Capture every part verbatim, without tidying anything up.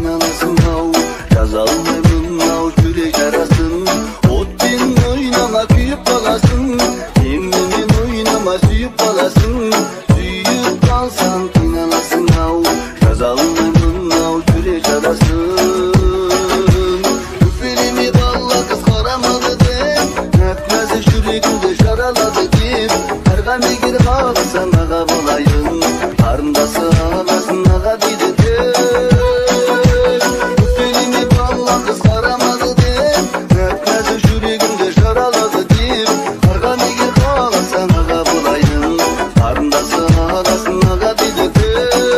қиналасың ау, жаза алмаймын ау жүрек жарасын. Отпен ойнама күйіп қаласың, сенімен ойнама сүйіп қаласың. Сүйіп қалсаң қиналасың ау, жаза алмаймын ау жүрек жарасын. Өкпелеме бала қыз қарамады деп, нәп-нәзік жүрегімді жаралады деп. Қарға мегер қалсаң аға болайын, қарындасы ағасын аға дейді деп. Өкпелеме бала қыз қарамады деп, нәп-нәзік жүрегімді жаралады деп. Қарға мегер қалсаң аға болайын, қарындасы ағасын аға дейді деп.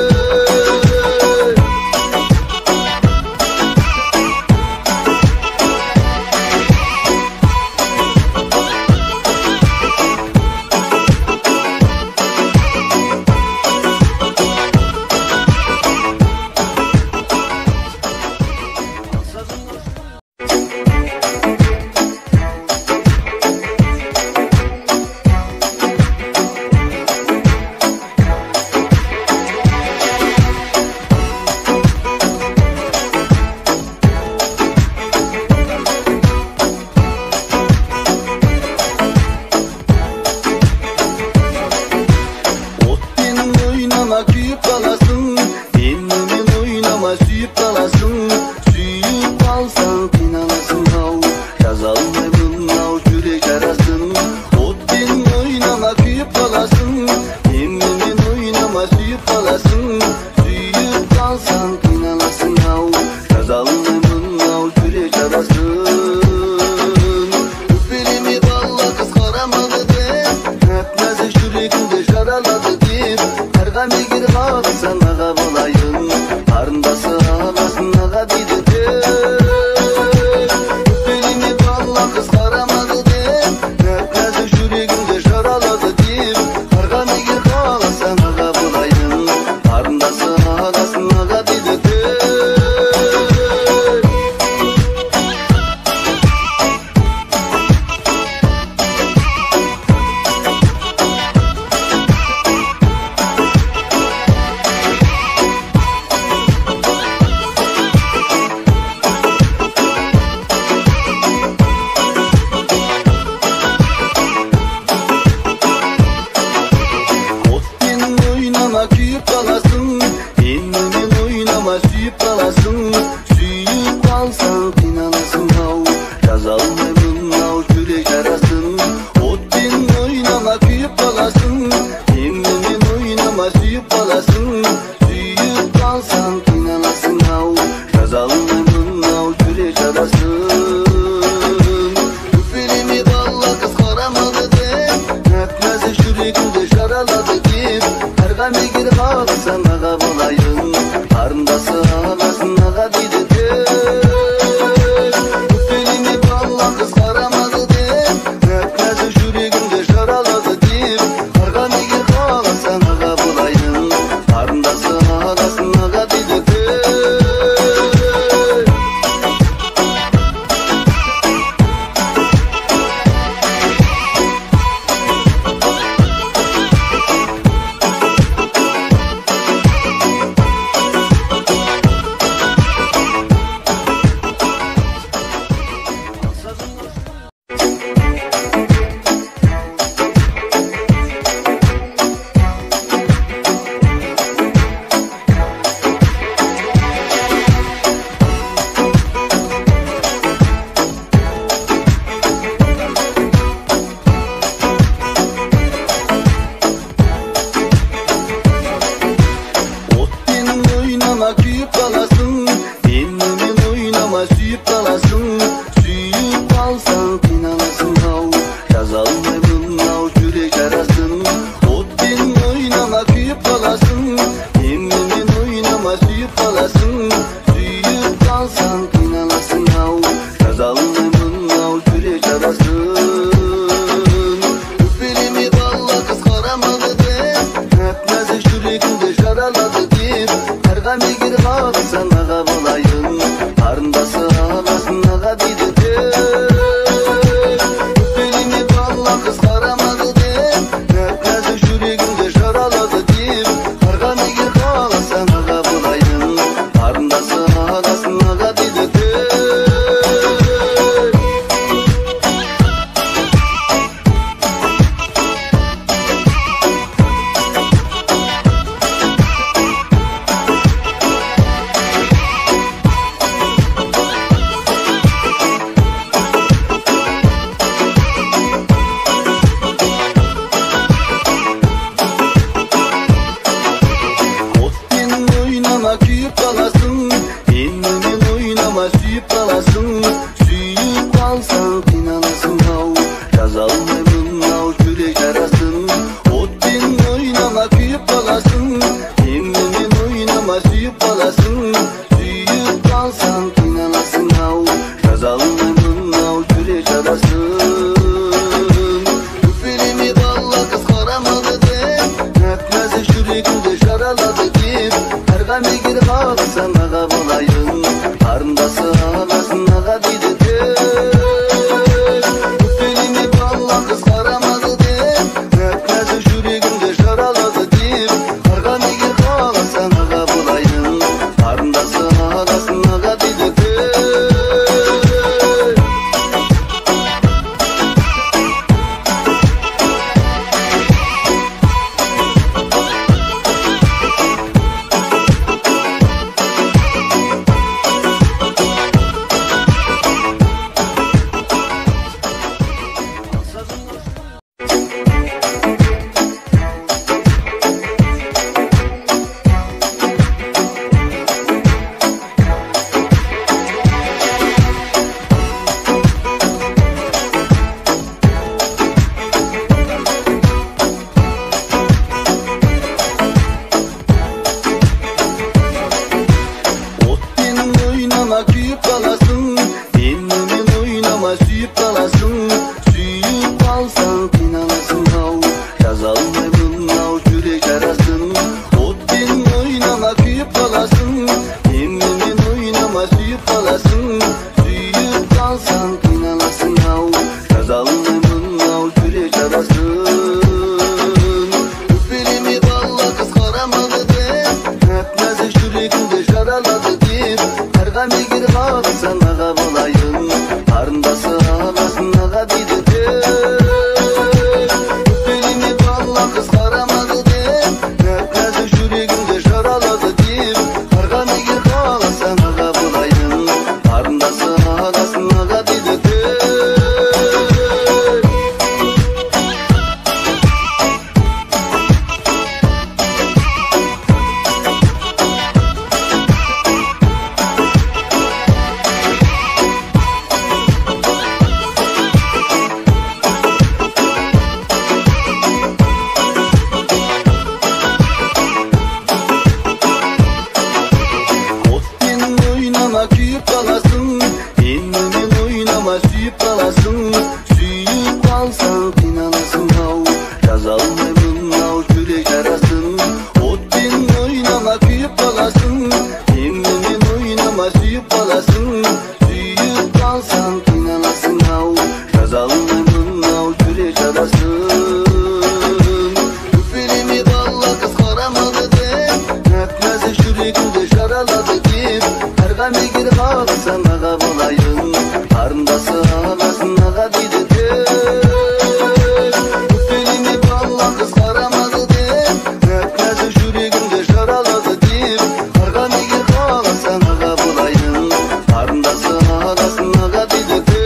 Ойнама күйіп қаласың, сенімен ойнама сүйіп қаласың. Сүйіп қалсаң қиналасың ау, жаза алмаймын ау жүрек жарасын. Отпен ойнама күйіп қаласың, сенімен ойнама сүйіп қаласың. Сүйіп қалсаң қиналасың ау, жаза алмаймын ау жүрек жарасын. Өкпелеме бала қыз қарамады деп, нәп-нәзік жүрегімді жаралады деп. Қарға мегер қалсаң аға болайын, қарындасы ағасын аға дейді деп. Өкпелеме бала қыз қарамады деп, нәп-нәзік жүрегімді жаралады деп. Қарға мегер қалсаң аға болайын, қарындасы ағасын аға дейді деп. Күйіп қаласың, сенімен ойнама сүйіп қаласың. Сүйіп қалсаң қиналасың ау, жаза алмаймын ау жүрек жарасын. Отпен ойнама күйіп қаласың, сенімен ойнама сүйіп қаласың. Сүйіп қалсаң қиналасың ау, жаза алмаймын ау жүрек жарасын. Өкпелеме бала қыз қарамады деп, нәп-нәзік жүрегімді жаралады деп. Қарға мегер қалсаң аға болайын, қарындасы ағасын аға дейді деп. Өкпелеме бала қыз қарамады деп, нәп-нәзік жүрегімді жаралады деп. Қарға мегер қалсаң аға болайын, қарындасы ағасын аға дейді деп. Ойнама күйіп қаласың, сенімен ойнама сүйіп қаласың. Сүйіп қалсаң қиналасың ау, жаза алмаймын ау жүрек жарасын. Отпен ойнама күйіп қаласың, сенімен ойнама сүйіп қаласың. Сүйіп қалсаң қиналасың ау, жаза алмаймын ау жүрек жарасын. Өкпелеме бала қыз қарамады деп, нәп-нәзік жүрегімді жаралады деп. Қарға мегер қалсаң аға болайын, қарындасы ағасын аға дейді деп. Өкпелеме бала қыз қарамады деп, нәп-нәзік жүрегімді жаралады деп. Қарға мегер қалсаң аға болайын, қарындасы аға Қарындасы ағасын аға дейді деп өкпелеме балам қыз қарамады деп нәп-нәзік жүрегімді жаралады деп қарғам егер қаласаң аға болайын қарындасы ағасын аға дейді деп Kuyup kalasın, benimle oynama suyup kalasın. Suyup kalsan kinalasın av, yazalmayın av yürek arasın. Ot benimle oynama kuyup kalasın, benimle oynama suyup kalasın. Suyup kalsan kinalasın av, yazalmayın av yürek arasın. Öpelimi balla kız karamadı de, nәп-нәзік жүрегімді жаралады деп қарғам егер қаласаң аға болайын қарындасы ағасын аға дейді деп өкпелеме балам қыз қарамады деп нәп-нәзік жүрегімді жаралады деп қарғам егер қаласаң аға болайын қарындасы ағасын аға дейді деп Kuyup kalasın, benimle oynama suyup kalasın. Suyup kalsan kinalasın av, yazalmayın av yürek arasın. Ot benimle oynama kuyup kalasın, benimle oynama suyup kalasın. Suyup kalsan kinalasın av, yazalmayın av yürek arasın. Öpelimi balla kız karamadı деп нәп-нәзік жүрегімді жаралады деп қарғам егер қаласаң аға болайын қарындасы ағасын аға дейді деп өкпелеме балам қыз қарамады деп нәп-нәзік жүрегімді жаралады деп қарғам егер қаласаң аға болайын қарындасы ағасын аға дейді деп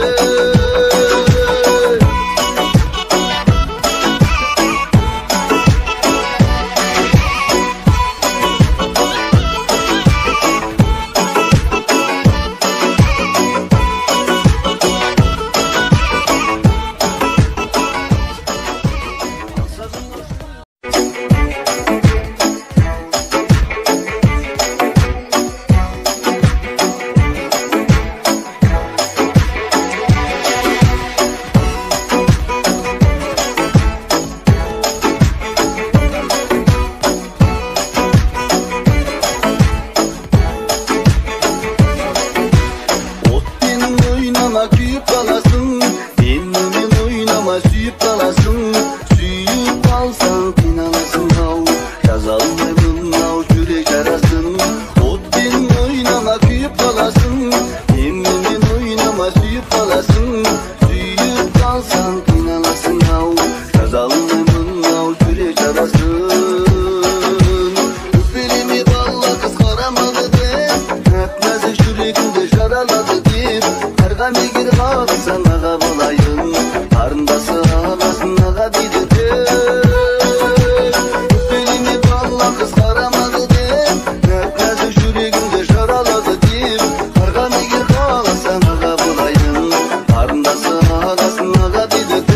Kuyup kalasın, benimle oynama suyup kalasın. Suyup kalsan kinalasın av, yazalmayın av yürek arasın. Ot benimle oynama kuyup kalasın, benimle oynama suyup kalasın. Suyup kalsan kinalasın av, yazalmayın av yürek arasın. Öpelimi balla kız karamadı деп nәп-нәзік жүрегімді жаралады деп қарғам егер қаласаң аға болайын қарындасы ағасын аға дейді деп өкпелеме балам қыз қарамады деп нәп-нәзік жүрегімді жаралады деп қарғам егер қаласаң аға болайын қарындасы ағасын аға дейді деп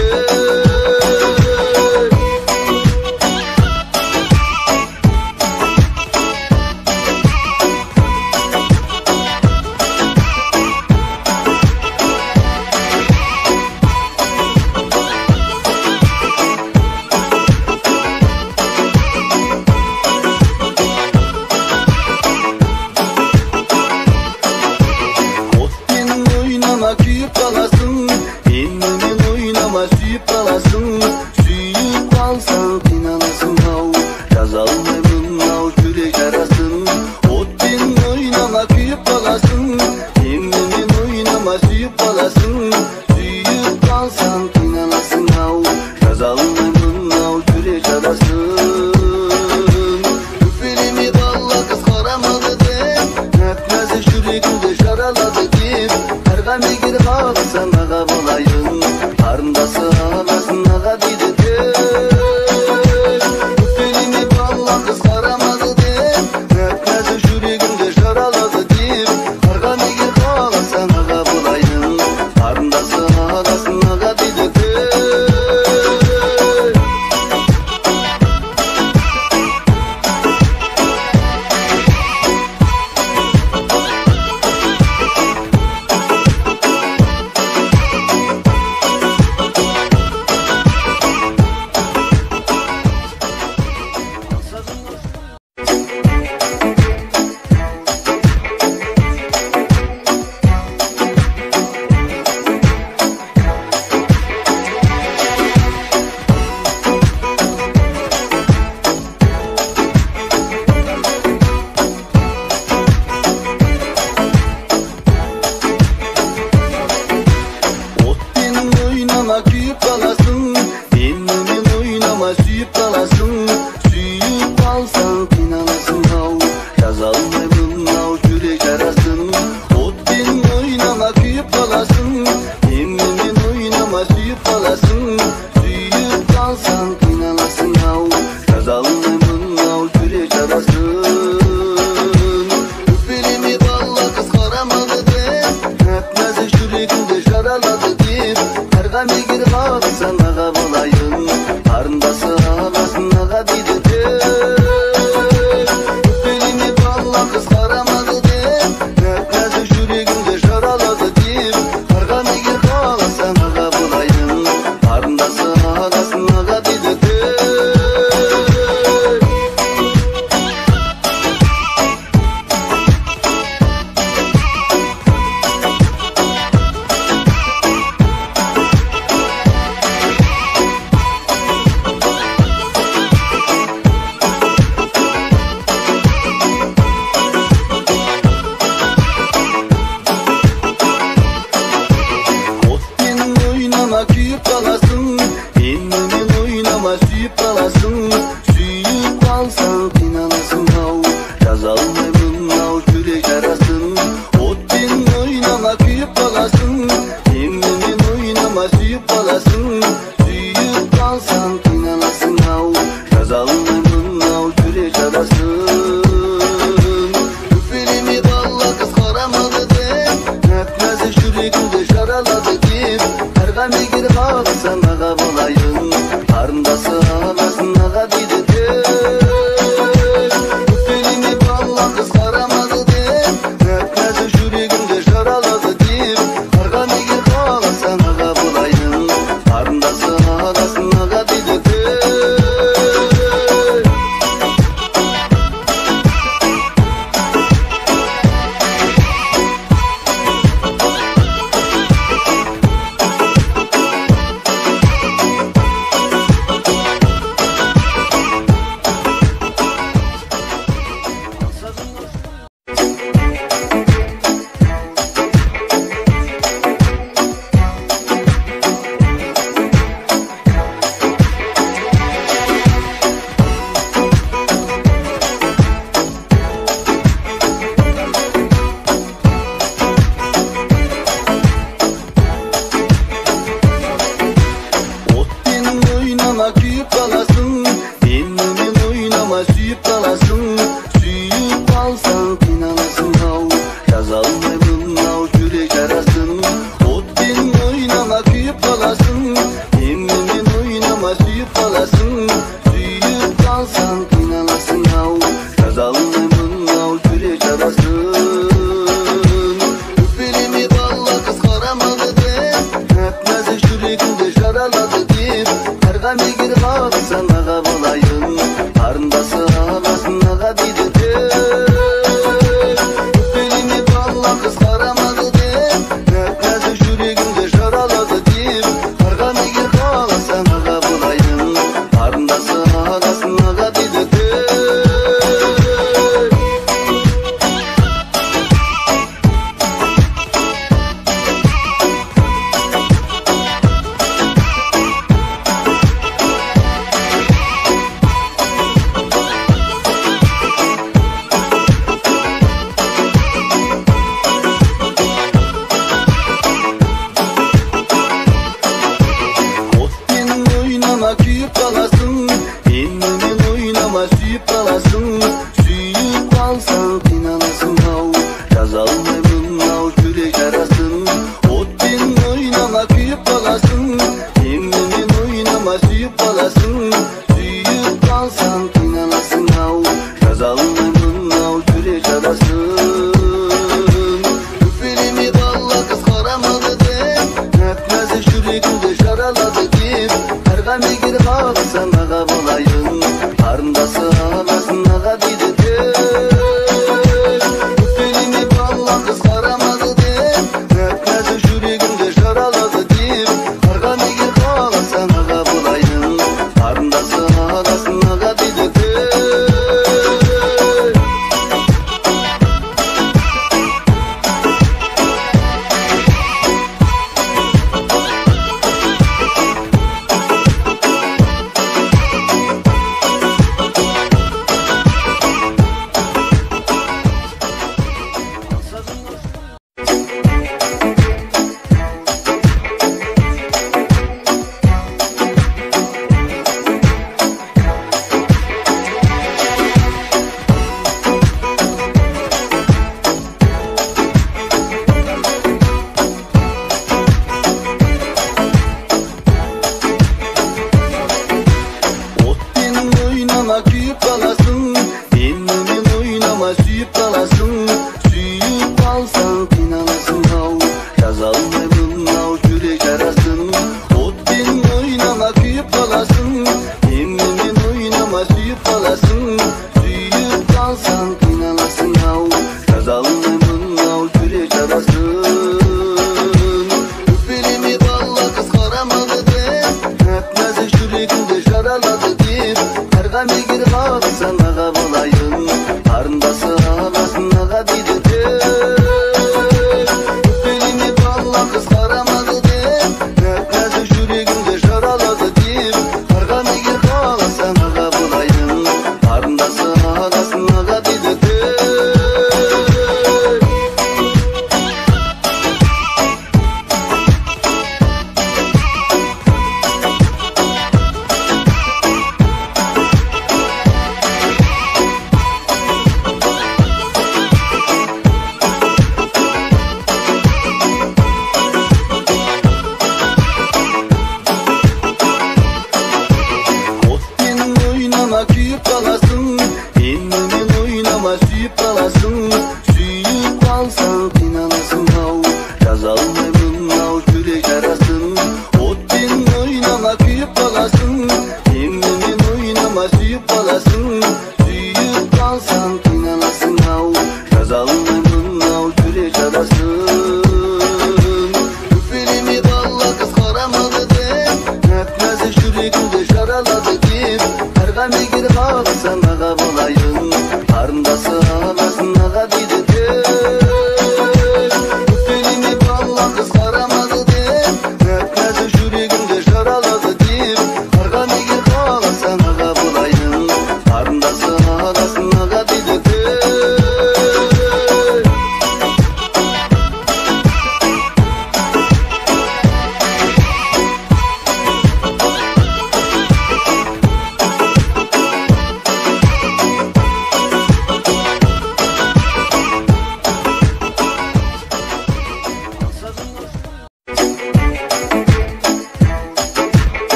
жүрегімді жаралады деп қарға мегер қалсаң аға болайын қарындасы ағасын аға дейді деп өкпелеме балам қыз қарамады деп нәп нәзік жүрегімді жаралады деп қарға мегер қалсаң аға болайын қарындасы ағасын аға дейді деп Kuyup kalasın, benimle oynama suyup kalasın. Suyup kalsan kinalasın hav, yazalmayım hav yürek arasın. Ot benim oynama kuyup kalasın, benimle oynama suyup kalasın. Suyup kalsan kinalasın hav, yazalmayım hav yürek arasın. Öpelimi balla kız karamadı de, nep nazik yüreğimde jaraladı deyip. Қарға мегер қалсаң аға болайын қарындасы ағасын аға дейді деп өкпелеме балам қыз қарамады деп нәп нәзік жүрегімді жаралады деп қарға мегер қалсаң аға болайын қарындасы ағасын аға дейді деп Kuyup kalasın, benimle oynama suyup kalasın. Suyup kalsan kinalasın hav, yazalmayım hav yürek arasın. Ot benim oynama kuyup kalasın, benimle oynama suyup kalasın. Suyup kalsan kinalasın hav, yazalmayım hav yürek arasın. Öpelimi balla kız karamadı de, nep nazik yüreğimde jaraladı deyip. Қарға мегер қалсаң аға болайын қарындасы ағасын аға дейді деп өкпелеме балам қыз қарамады деп нәп нәзік жүрегімді жаралады деп қарға мегер қалсаң аға болайын қарындасы ағасын аға дейді деп mınау жүрек жарасын. Отпен ойнама күйіп қаласың, сенімен ойнама сүйіп қаласың. Сүйіп қалсаң қиналасың ау, жаза алмай мынау жүрек жарасын. Өкпелеме бала қыз қарамады деп, нәп-нәзік жүрегіңді жаралады деп. Қарға мегер қалсаң аға болайын, қарындасы ағасын аға дейді деп. Өкпелеме бала қыз қарамады деп, нәп-нәзік жүрегіңді жаралады деп. Қарға мегер қалсаң аға болайын, қарындасы ағасын аға дейді деп.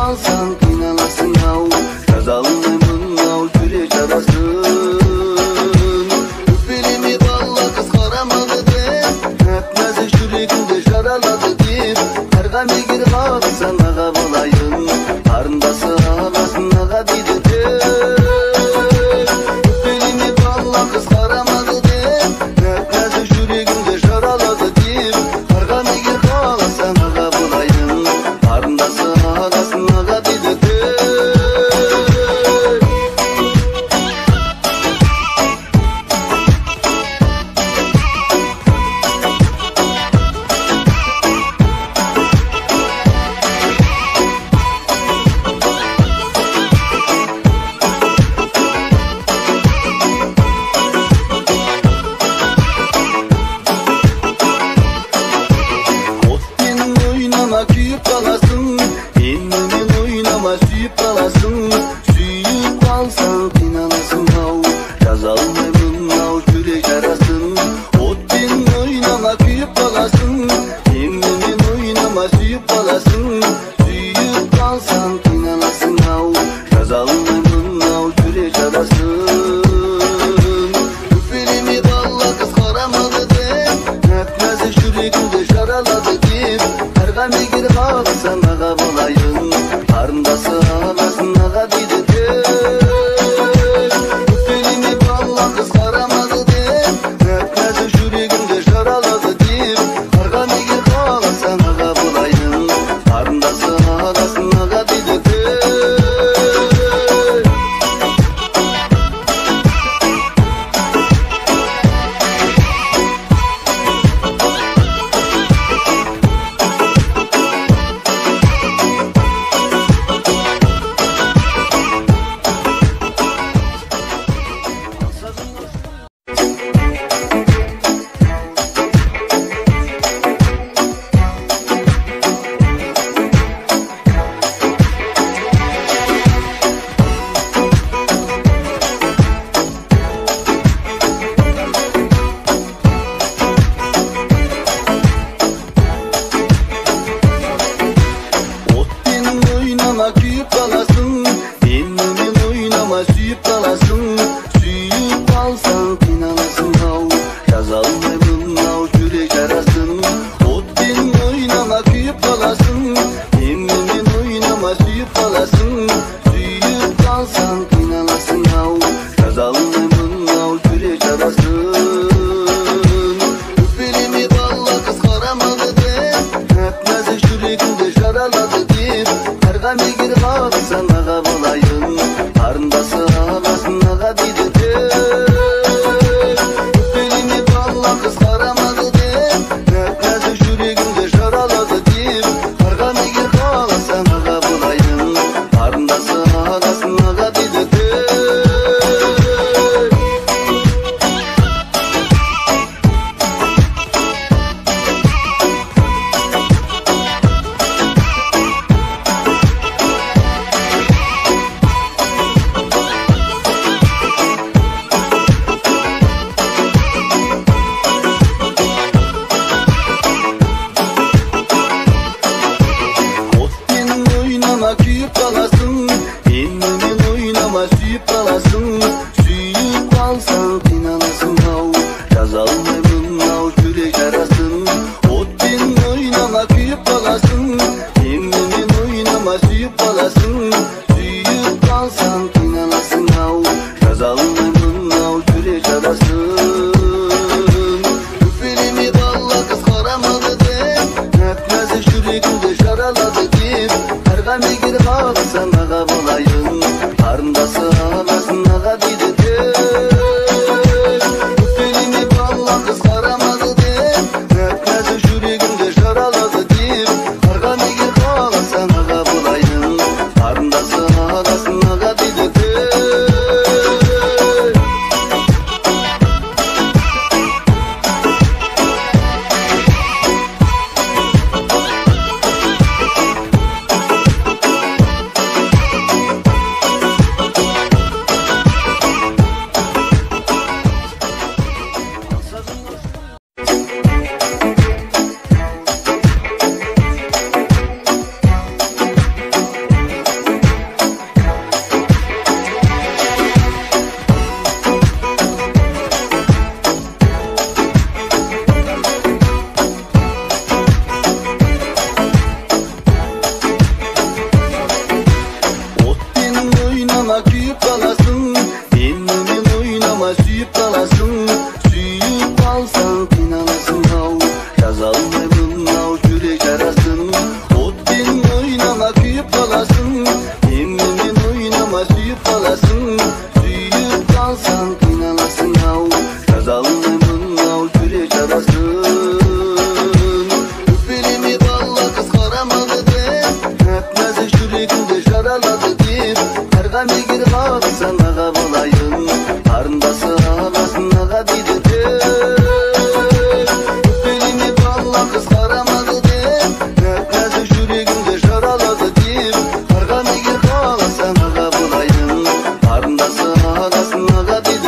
kalsan inanasın av, yazalımın av kürek arasın. Öpelimi balla kız karamadı de, öpmezek şürekimde jaraladı deyip, karga megir kalsan ağa bulayın, karındası ağlasın ağa dedi de. Öpelimi balla kız karamadı de, öpmezek şürekimde jaraladı deyip, karga megir kalsan ağa bulayın, karındası ağlasın ağa dedi de. Küyüp kalasın, ennemin oynama suyup kalasın. Suyup kalsan inanasın av, yazalımın av kürek arasın. Ottin oynama küyüp kalasın, ennemin oynama suyup kalasın. Suyup kalsan inanasın av, yazalımın av kürek arasın. Öpelimi balla kız karamadı de, öpmezek şürekimde jaraladı deyip, karga megir kalsan ağa bulayın, karındası ağlasın ağa dedi de. Öpelimi balla kız karamadı de, öpmezek şürekimde jaraladı deyip, karga megir kalsan ağa bulayın, karındası ağlasın ağa dedi de. Oynama küyüp kalasın, ennemin oynama suyup kalasın. Suyup kalsan inanasın av, yazalımın av kürek arasın. Ottin oynama küyüp kalasın, ennemin oynama suyup kalasın. Suyup kalsan inanasın av, yazalımın av kürek arasın. Öpelimi balla kız karamadı de, öpmezek şürekimde jaraladı deyip, karga megir kalsan ağa bulayın, karındası ağlasın ağa dedi de. Öpelimi balla kız karamadı de, öpmezek şürekimde jaraladı deyip, karga megir kalsan ağa bulayın, karındası ağlasın ağa dedi de. Oynama küyüp kalasın, ennemin oynama suyup kalasın. Suyup kalsan inanasın av, yazalımın av kürek arasın. Ottin oynama küyüp kalasın, ennemin oynama suyup kalasın. Suyup kalsan inanasın av, yazalımın av kürek arasın. Öpelimi balla kız karamadı de, öpmezek şürekimde jaraladı deyip, karga megir kalsan ağa bulayın, karındası ağlasın ağa dedi de. Öpelimi balla kız karamadı de, öpmezek şürekimde jaraladı deyip, karga megir kalsan ağa bulayın, karındası ağlasın ağa dedi de. жаралады деп қарға мегер қалсаң аға болайын қарындасы ағасын аға дейді өкпелеме балла қыз қарамады деп нәп нәзік жүрегімді жаралады деп қарға мегер қалсаң аға болайын қарындасы ағасын аға дейді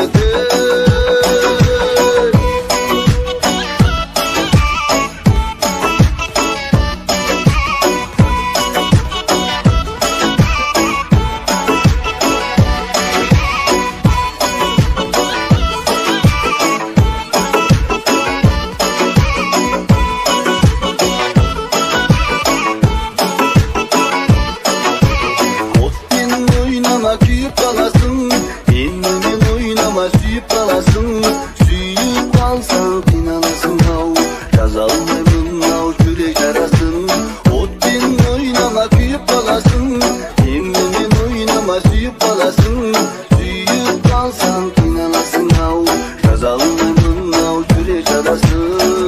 күйіп қаласың енменен ойнама сүйіп қаласың сүйіп қалсаң қиналасың ау жаза алмаймын ау жүрек жарасын отпен ойнама күйіп қаласың енменен ойнама сүйіп қаласың сүйіп қалсаң қиналасың ау жаза алмаймын ау жүрек жарасын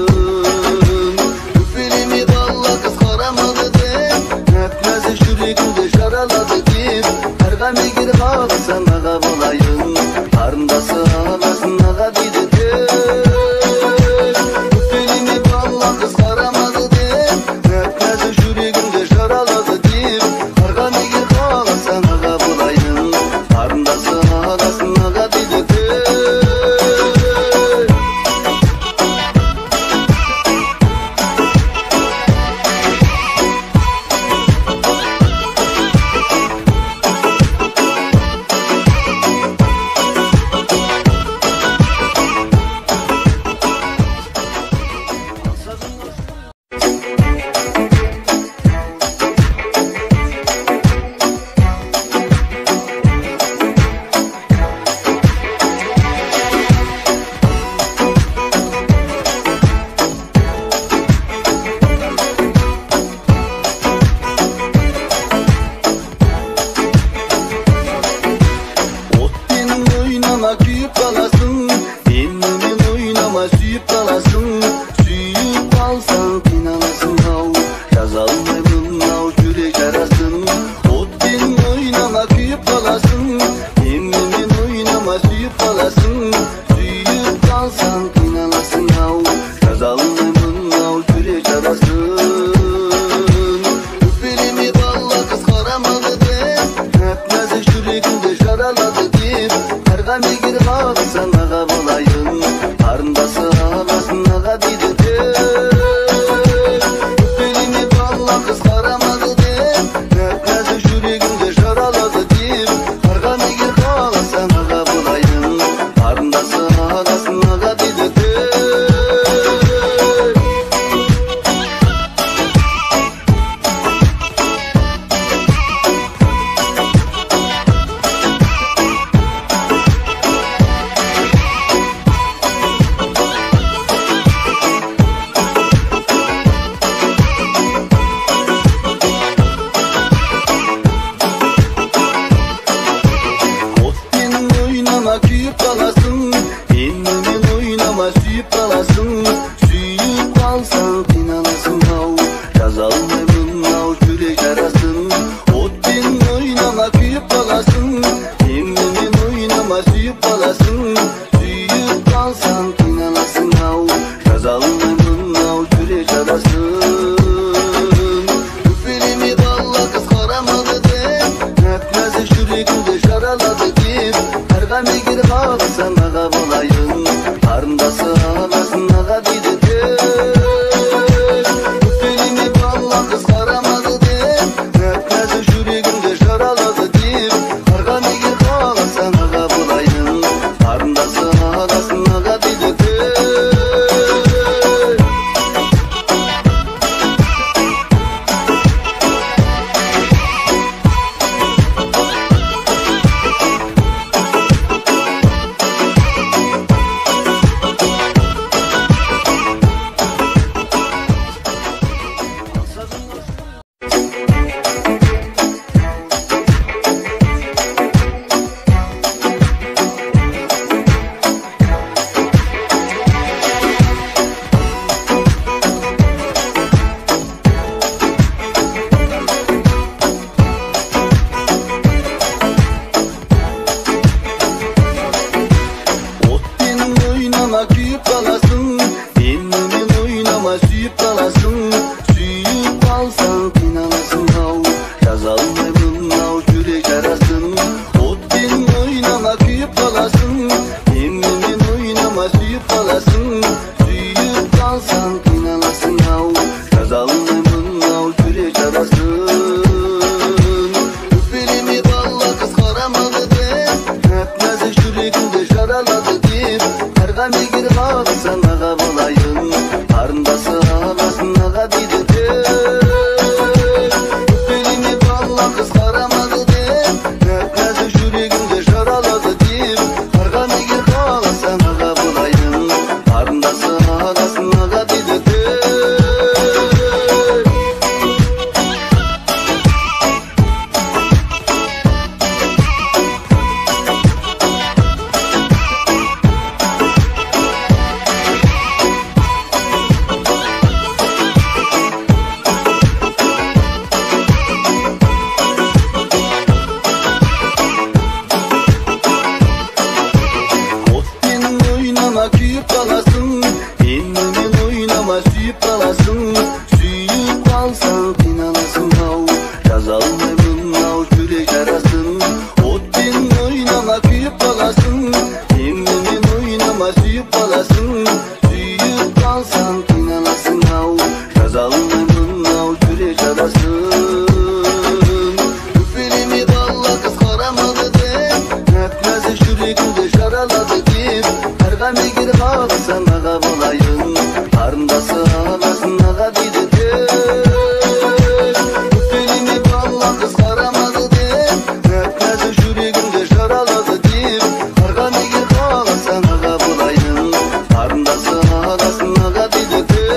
өкпелеме балла қыз қарамады деп нәп нәзік жүрегімді жаралады деп қарға мегер қалсаң аға болайын қарындасы ағасын аға дейді өкпелеме балла қыз қарамады деп нәп нәзік жүрегімді жаралады деп қарға мегер қалсаң аға болайын қарындасы ағасын аға дейді kız karamadı deyip Nefnesi şürüğümde şaraladı deyip Kargan egir kalasan ağa bulayım Karındası ağasın ağa dedi deyip Küyüp kalasın, ennemin oynama suyup kalasın. Suyup kalsan kinalasın hav, yazalmayımın hav kürek arasın. Ottin oynama küyüp kalasın, ennemin oynama suyup kalasın. Suyup kalsan kinalasın hav, yazalmayımın hav kürek arasın. Üfürimi balla kız karamadı de, nefnesi şürüğümde şaraladı deyip Kargan egir kalasan ağa bulayım Karındası ağasın ağa dedi deyip Üfürimi balla kız karamadı deyip Nefnesi şürüğümde şaraladı deyip Kargan egir kalasan ağa bulayım Karındası ağasın ağa dedi deyip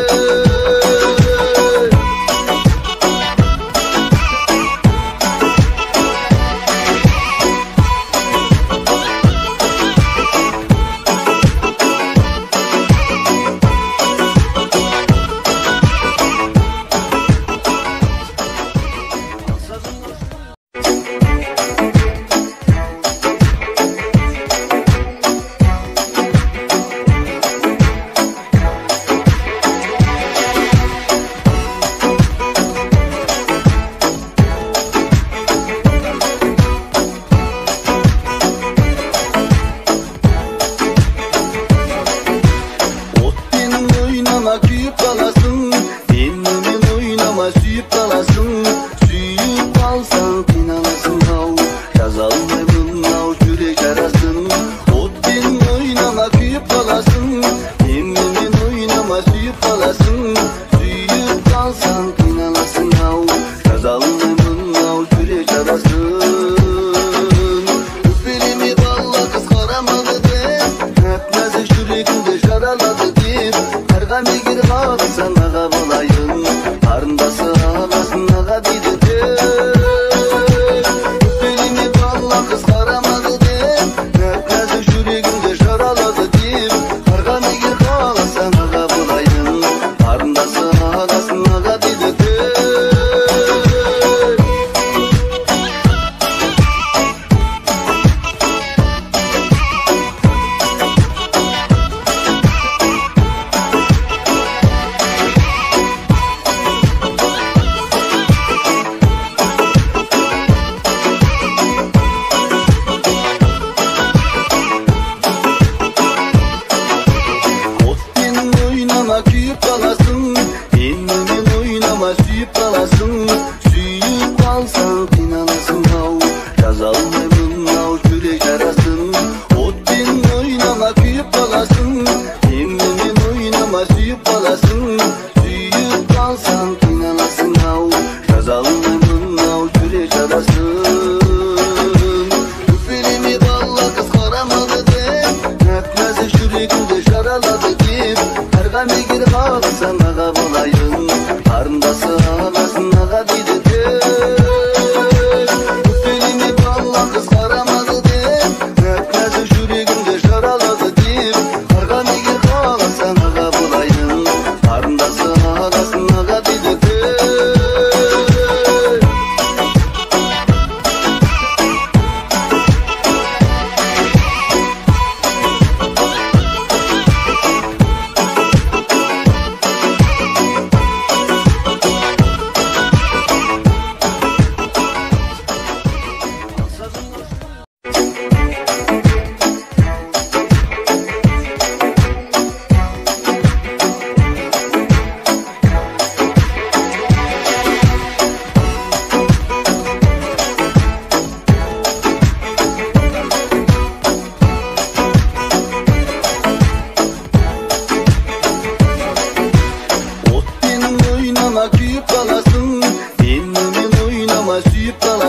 Oynama küyüp kalasın, ennemin oynama suyup kalasın. Suyup kalsan kinalasın hav, yazalmayımın hav kürek arasın. Ottin oynama küyüp kalasın, ennemin oynama suyup kalasın. Suyup kalsan kinalasın hav, yazalmayımın hav kürek arasın. Üfürimi balla kız karamadı de, nefnesi şürüğümde şaraladı deyip Kargan egir kalasan ağa bulayım Karındası ağasın ağa dedi deyip Üfürimi balla kız karamadı deyip Nefnesi şürüğümde şaraladı deyip Kargan egir kalasan ağa bulayım Karındası ağasın ağa dedi deyip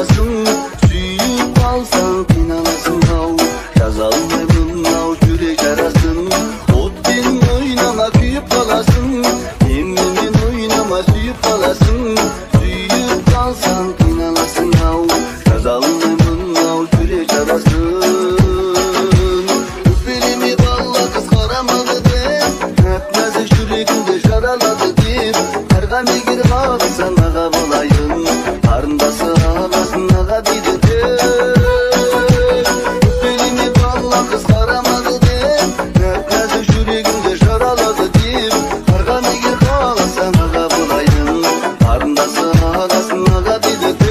қаласың, сүйіп қалсаң қиналасың ау. Жаза алмаймын ау жүрек жарасын, отпен ойнама күйіп қаласың, еммен ойнама сүйіп қаласың, сүйіп қалсаң қиналасың ау. Жаза алмаймын ау жүрек жарасын. Өкпелеме бала қыз қарамады деп, нәп-нәзік жүрегімді жаралады деп, қарға мегер қалсаң аға болайын, қарындасы ағасын аға дейді деп. Өкпелеме бала қыз қарамады деп, нәп-нәзік жүрегімді жаралады деп, қарға мегер қалсаң аға болайын, қарындасы ағасын аға дейді деп.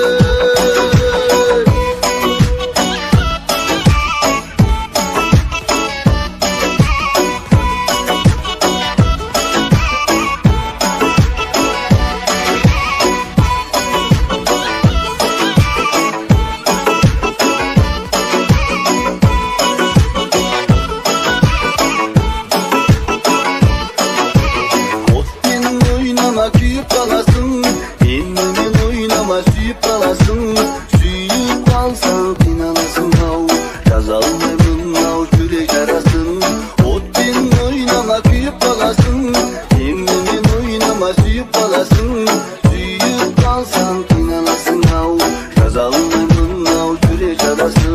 Kүйіп қаласың, енмен ойнама сүйіп қаласың, сүйіп қалсаң қиналасың ау. Жаза алмаймын ау жүрек жарасын, отпен ойнама күйіп қаласың, енмен ойнама сүйіп қаласың, сүйіп қалсаң қиналасың ау. Жаза алмаймын ау жүрек жарасын.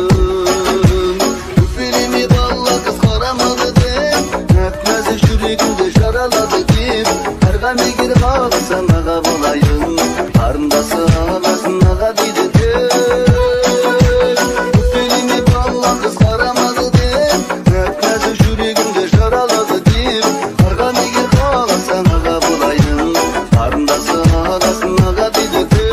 Өкпелеме бала қыз қарамады деп, нәп-нәзік жүрегімді жаралады деп, қарға мегер қалсаң аға болайын, қарындасы ағасын аға дейді деп. Өкпелеме бала қыз қарамады деп, нәп-нәзік жүрегімді жаралады деп, қарға мегер қалсаң аға болайын, қарындасы ағасын аға дейді деп.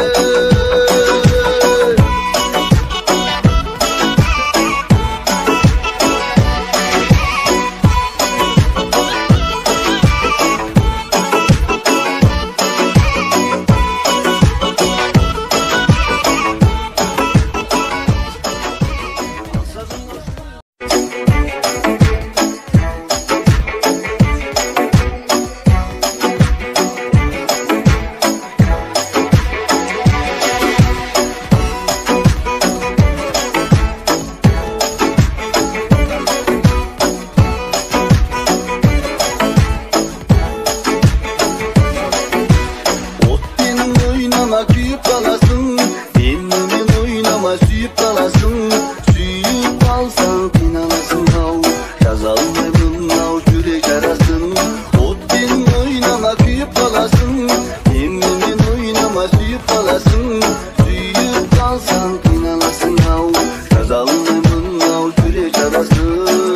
Kүйіп қаласың, енмен ойнама сүйіп қаласың, сүйіп қалсаң қиналасың ау. Жаза алмаймын ау жүрек жарасын, отпен ойнама күйіп қаласың, енмен ойнама сүйіп қаласың, сүйіп қалсаң қиналасың ау. Жаза алмаймын ау жүрек жарасын.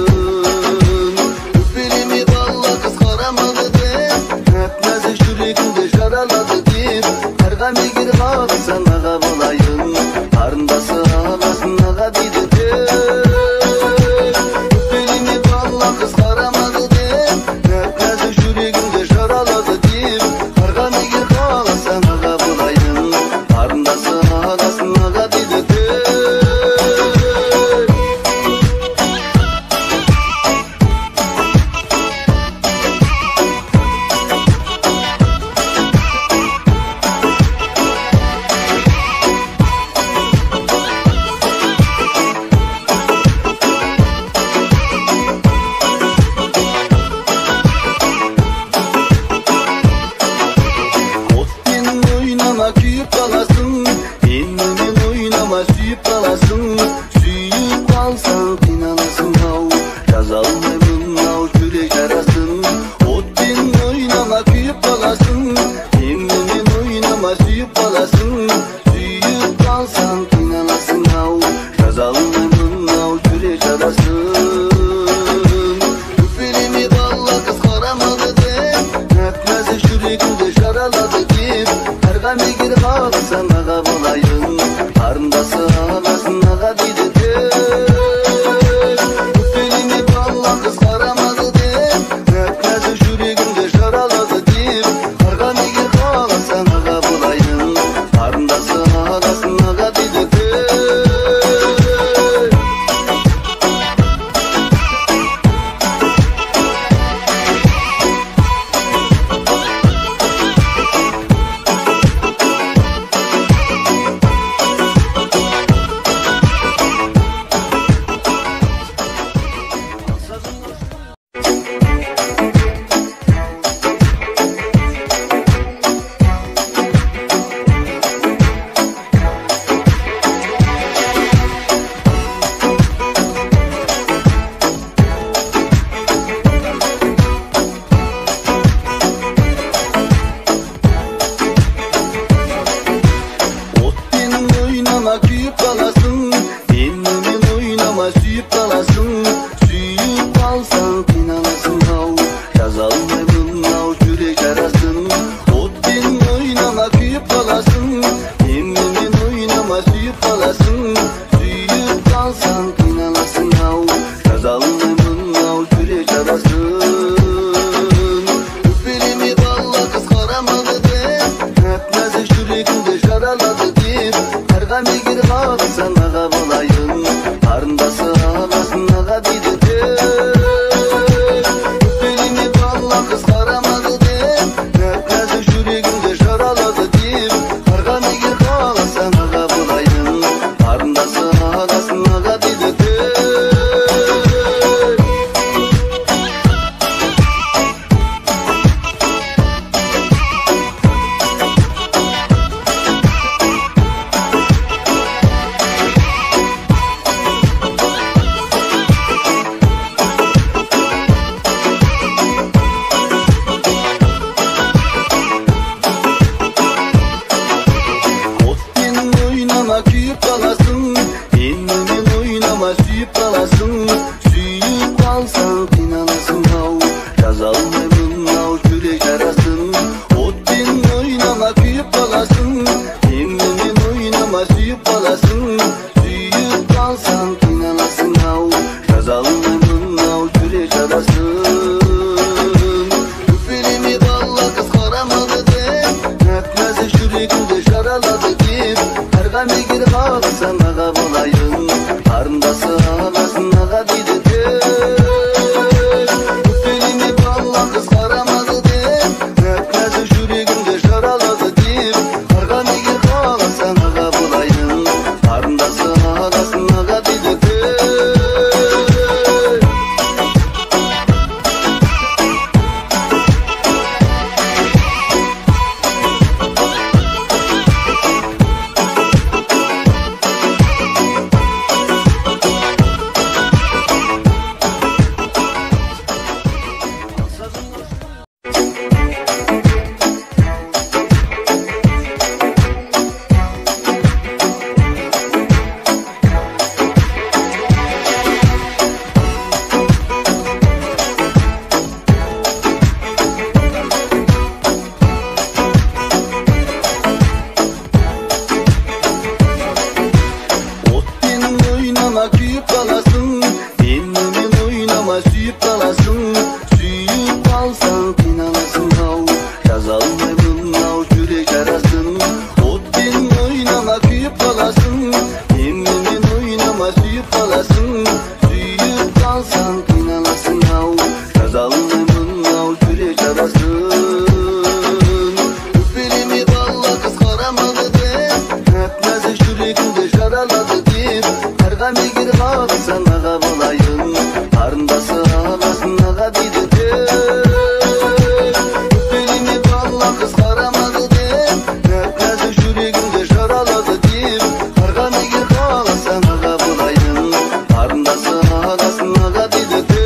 Өкпелеме бала қыз қарамады деп, нәп-нәзік жүрегімді жаралады деп, қарға мегер қалсаң аға болайын, қарындасы ағасын аға дейді деп. Өкпелеме бала қыз қарамады деп, нәп-нәзік жүрегімді жаралады деп, қарға мегер қалсаң аға болайын, қарындасы ағасын аға дейді деп. Kүйіп қаласың, енмен ойнама сүйіп қаласың, сүйіп қалсаң қиналасың ау. Жаза алмаймын ау жүрек жарасын, отпен ойнама күйіп қаласың, енмен ойнама сүйіп қаласың, сүйіп қалсаң қиналасың ау. Жаза алмаймын ау жүрек жарасын. Өкпелеме бала қыз қарамады деп, нәп-нәзік жүрегімді жаралады деп, қарға мегер қалсаң аға болайын, қарындасы ағасын аға дейді деп. Өкпелеме бала қыз қарамады деп, нәп-нәзік жүрегімді жаралады деп, қарға мегер қалсаң аға болайын, қарындасы ағасын аға дейді деп. kalasın. Suyup kalsan inanasın av. Yazalımın av kürek arasın. Öpelimi balla kız karamadı de. Öpmezek şürekimde jaraladı deyip. Karga megir kalsan ağa bulayın. Karındası ağasın ağa dedi de. Öpelimi balla kız karamadı de. Öpmezek şürekimde jaraladı deyip. Karga megir kalsan ağa bulayın. Karındası ağasın ağa dedi de. Küyüp kalasın, ennemin oynama suyup kalasın. Suyup kalsan inanasın av. Yazalımın av kürek arasın. Ottin oynama küyüp kalasın, ennemin oynama suyup kalasın. Suyup kalsan inanasın av. Yazalımın av kürek arasın. Üfelimi balla kız karamadı de. Öpmezek şürekimde jaraladı deyip. Karga megir kalsan ağa bulayın. Karındası ağasın ağa dedi de. Öpelimi balla kız karamadı de. Öpmezek şürekimde jaraladı deyip. Karga megir kalsan ağa bulayın. Karındası ağasın ağa dedi de. Oynama küyüp kalasın, ennemin oynama suyup kalasın. Suyup kalsan inanasın av. Yazalımın av kürek arasın. Ottin oynama küyüp kalasın, ennemin oynama suyup kalasın. Suyup kalsan inanasın av. Yazalımın av kürek arasın. Öpelimi balla kız karamadı de. Öpmezek şürekimde jaraladı deyip. Karga megir kalsan ağa bulayın. Karındası ağasın ağa dedi de. Öpelimi balla kız karamadı de. Öpmezek şürekimde jaraladı deyip. Karga megir kalsan ağa bulayın. Karındası ağasın ağa dedi de.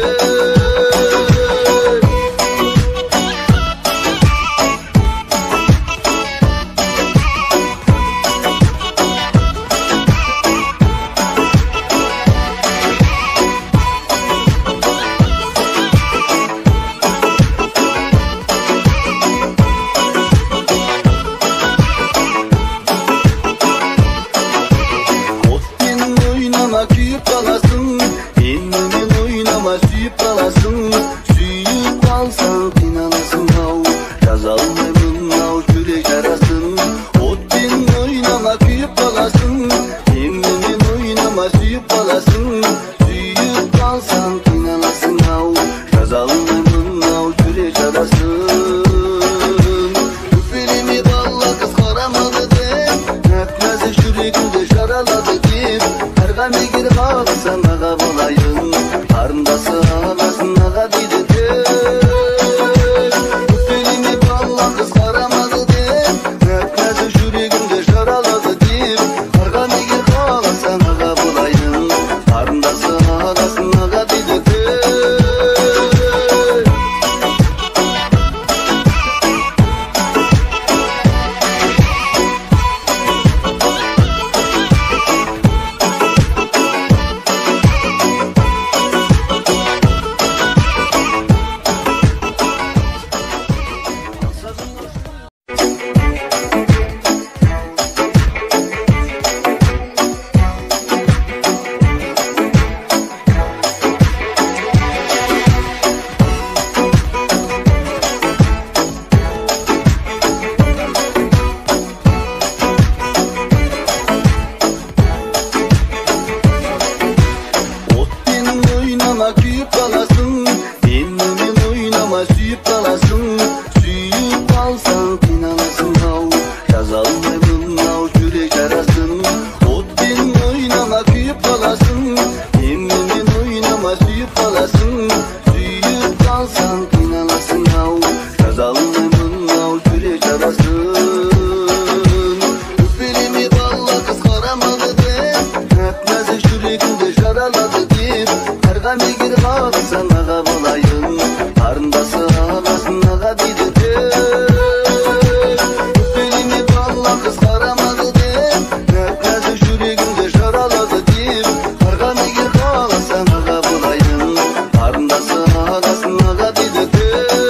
деп Нәп-нәзік жүрегімді жаралады деп Қарға мегер қалсаң аға болайын Қарындасы ағасын аға дейді деп Өкпелеме балла қыз қарамады деп Нәп-нәзік жүрегімді жаралады деп Қарға мегер қалсаң аға болайын Қарындасы ағасын аға дейді деп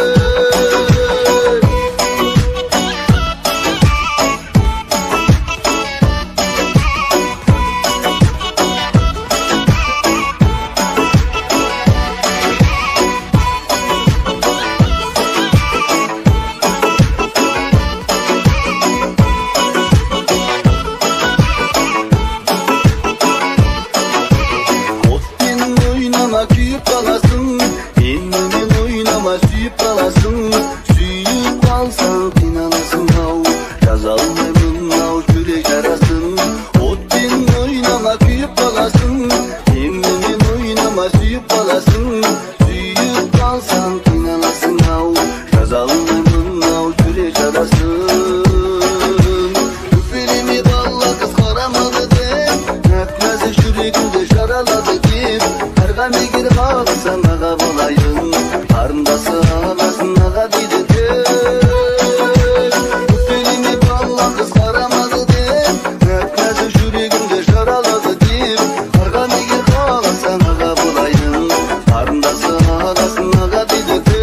Kuyup kalasın, ennemin oynama suyup kalasın Suyup kalsan kinalasın av, yazalmayın av yürek arasın Ottin oynama kuyup kalasın, ennemin oynama suyup kalasın Suyup kalsan kinalasın av, yazalmayın av yürek arasın Üfüremi balla kız karamadı de, Nәp-нәзік жүрегімді жаралады деп Қарға мегер қалсаң аға болайын Қарындасы ағасын аға дейді деп Өкпелеме балла қыз қарамады деп Нәп-нәзік жүрегімді жаралады деп Қарға мегер қалсаң аға болайын Қарындасы ағасын аға дейді деп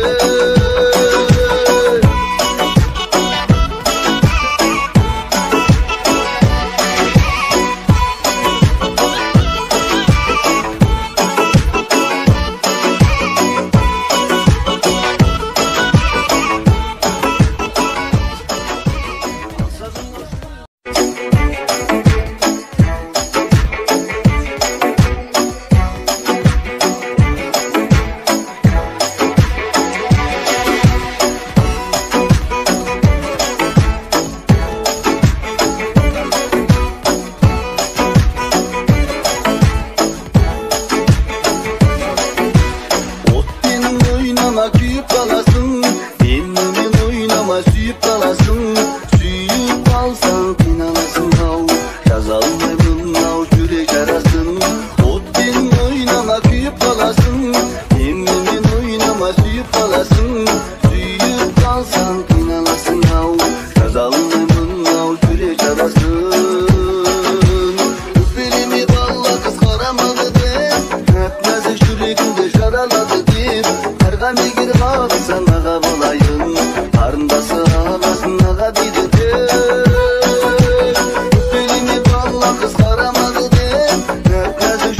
Oynama kuyup kalasın, ennemin oynama suyup kalasın Suyup kalsan kinalasın av, yazalmayın av yürek arasın Ottin oynama kuyup kalasın, ennemin oynama suyup kalasın Suyup kalsan kinalasın av, yazalmayın av yürek arasın Üfüremi balla kız karamadı de, Nәp-нәзік жүрегімді жаралады деп Қарға мегер қалсаң аға болайын Қарындасы ағасын аға дейді деп Өкпелеме балла қыз қарамады деп Нәп-нәзік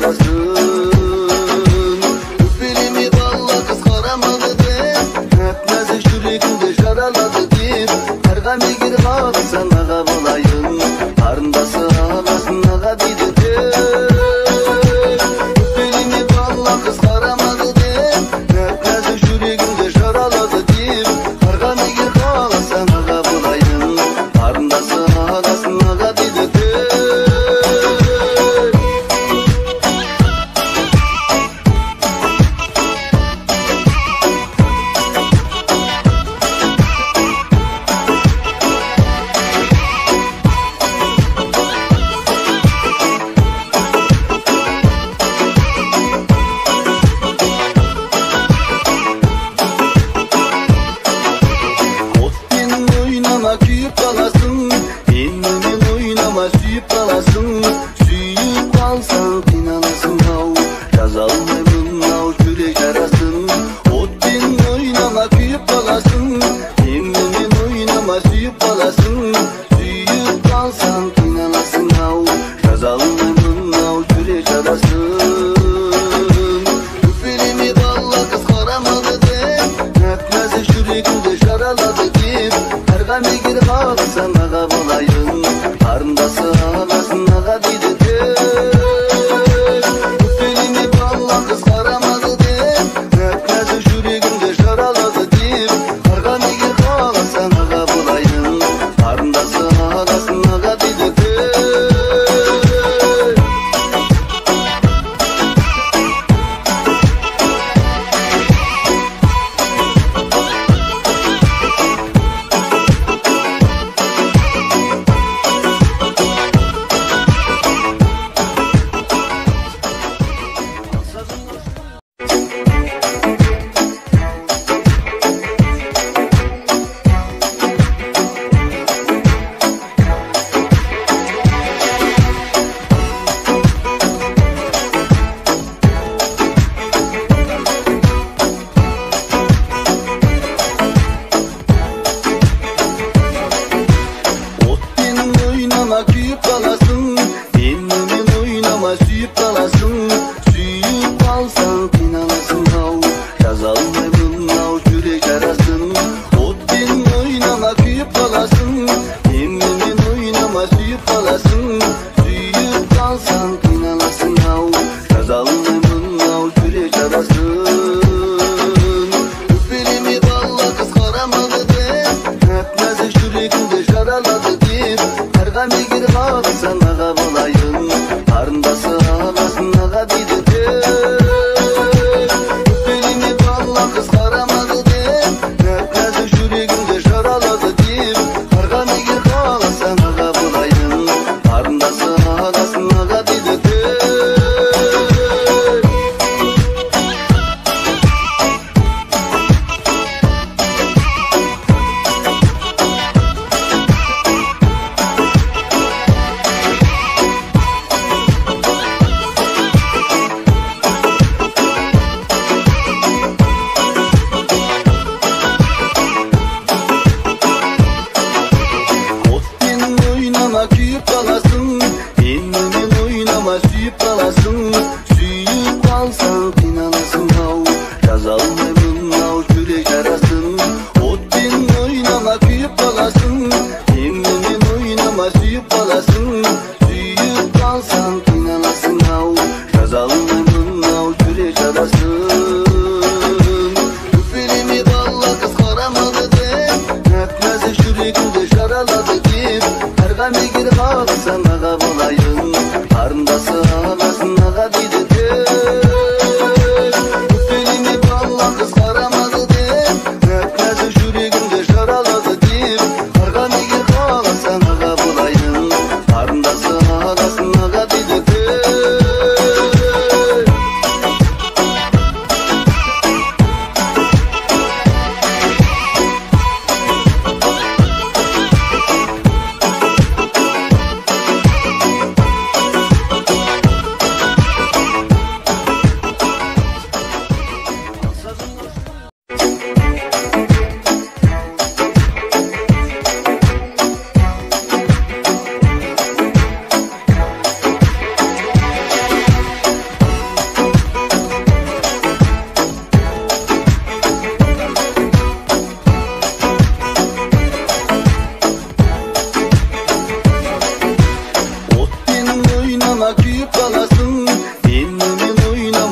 қаласың. Өкпелеме балла қыз қарамады деп, нәп нәзік жүрегіңді жаралады деп, қарға мегер қалсаң аға болайын, қарындасы ағасын аға дейді деп. Өкпелеме балла қыз қарамады деп, нәп нәзік жүрегіңді жаралады деп, қарға мегер қалсаң аға болайын, қарындасы ағасын аға дейді деп.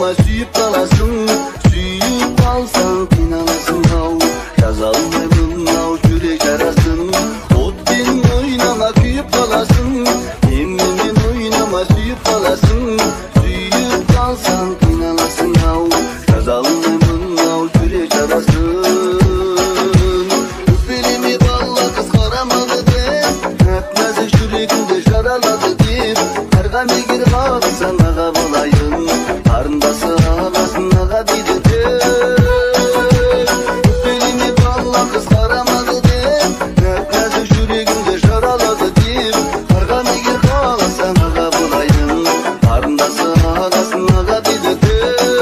oynama suyup kalasın. Suyup kalsan kinalasın av. Yazalmayın av yürek arasın. Ottin oynama kuyup kalasın. Emimin oynama suyup kalasın. Suyup kalsan kinalasın av. Yazalmayın av yürek arasın. Öpelimi balla kız karamadı de. Öpmezek yüreğimde jaraladı deyip. Kargami gir kalsan ağa bulayın. Karındası ağlasın ağa dedi de. Öpelimi balla kız karamadı de. Öpmezek yüreğimde jaraladı deyip. Kargami gir kalsan ağa bulayın. Karındası ağlasın ağa dedi de.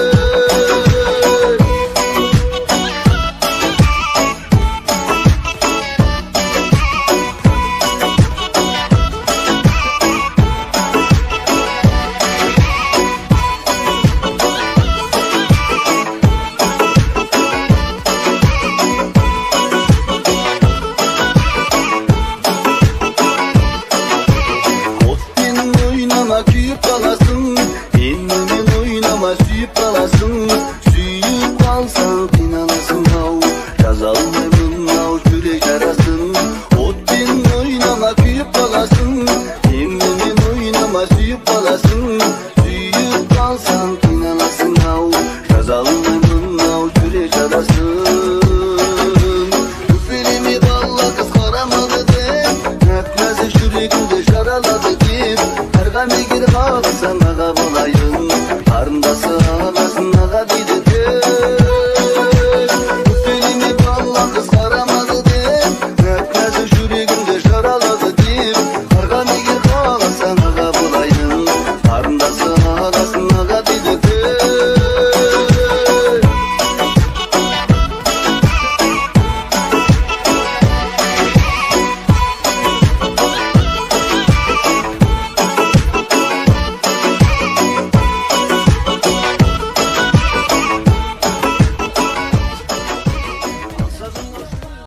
Kuyup kalasın, emimin oynama suyup kalasın. Suyup kalsan kinalasın av. Yazalmayın av yürek arasın. Ottin oynama kuyup kalasın. Emimin oynama suyup kalasın. Suyup kalsan kinalasın av. Yazalmayın av yürek arasın. Öpelimi balla kız karamadı de. Öpmezek yüreğimde jaraladı deyip. Kargami gir kalsan ağa bulayın. Karındası ağlasın ağa dedi.